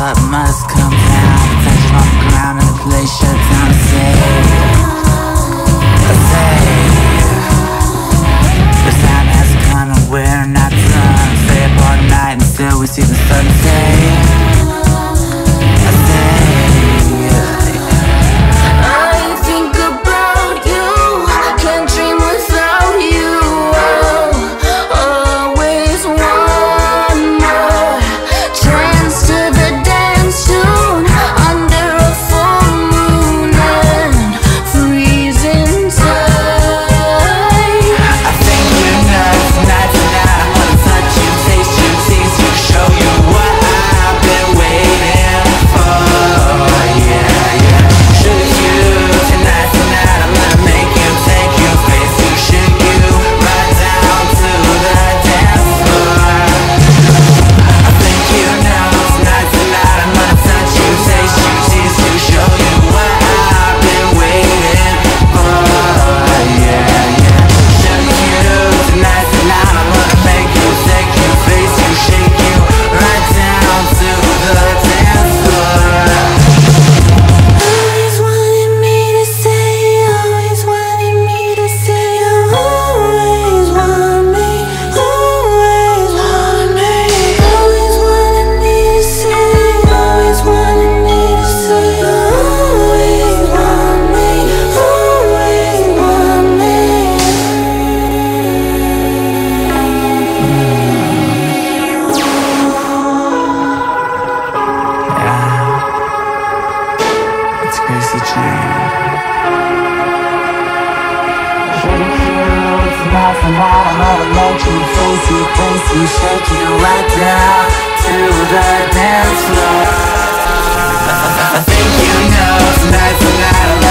up must come down. Touch on the ground and the place shut down to save. The time has come and we're not done. Stay up all night until we see the sun set. Shake you right down to the dance floor. I think you know tonight's the night.